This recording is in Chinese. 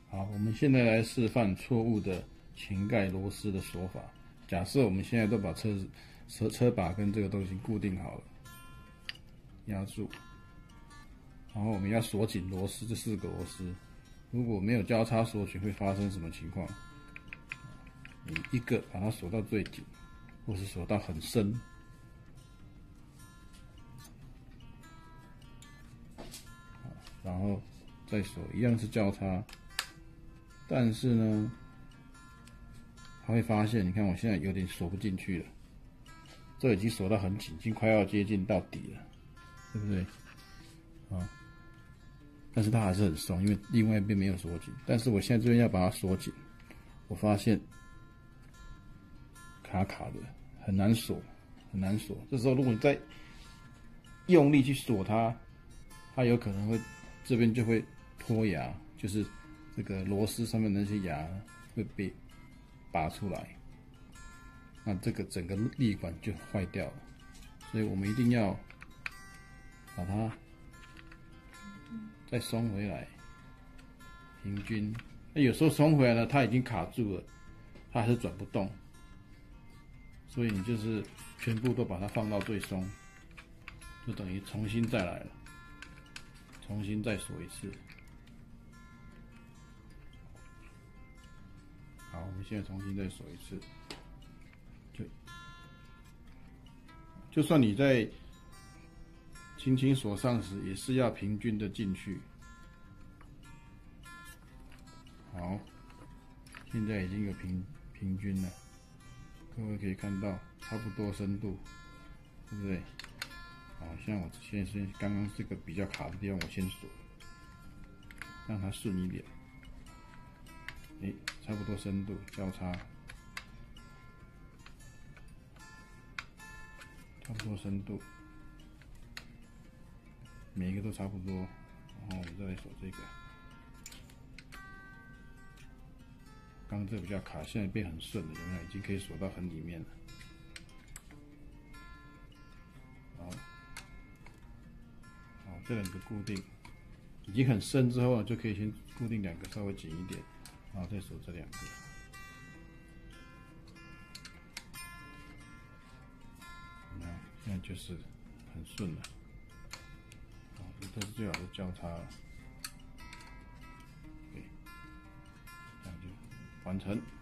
好，我们现在来示范错误的前盖螺丝的锁法。假设我们现在都把车把跟这个东西固定好了，压住，然后我们要锁紧螺丝，这4个螺丝。如果没有交叉锁紧，会发生什么情况？你一个把它锁到最紧，或是锁到很深。然后再锁，一样是交叉，但是呢，他会发现，你看我现在有点锁不进去了，这已经锁到很紧，已经快要接近到底了，对不对？啊，但是它还是很松，因为另外一边没有锁紧。但是我现在这边要把它锁紧，我发现卡卡的，很难锁，很难锁。这时候如果你再用力去锁它，它有可能会这边就会脱牙，就是这个螺丝上面的那些牙会被拔出来，那这个整个立管就坏掉了。所以我们一定要把它再松回来，平均。那有时候松回来了，它已经卡住了，它还是转不动，所以你就是全部都把它放到最松，就等于重新再来了，重新再锁一次。好，我们现在重新再锁一次。就算你在轻轻锁上时，也是要平均的进去。好，现在已经有平均了，各位可以看到差不多深度，对不对？好，像我现在刚刚这个比较卡的地方，我先锁，让它顺一点。差不多深度，交叉，差不多深度，每一个都差不多。然后我们再来锁这个，刚刚这个比较卡，现在变很顺了，有没有？已经可以锁到很里面了。好，这2个固定，已经很深之后呢，就可以先固定2个稍微紧一点。然后再锁这2个，现在就是很顺了。好，这是最好的交叉了。对，这样就完成。